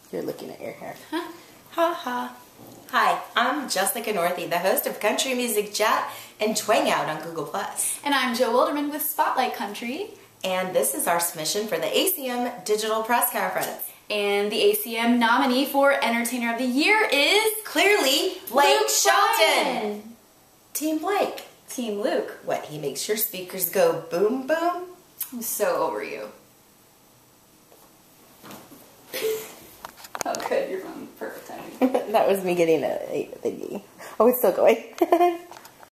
You're looking at your hair. Huh? Ha ha. Hi, I'm Jessica Northey, the host of Country Music Chat and Twang Out on Google+. And I'm Joe Wilderman with Spotlight Country. And this is our submission for the ACM Digital Press Conference. And the ACM nominee for Entertainer of the Year is... clearly, Blake Shelton! Team Blake. Team Luke. What, he makes your speakers go boom boom? I'm so over you. Oh good, you're on perfect timing. That was me getting a thingy. Oh, it's still going.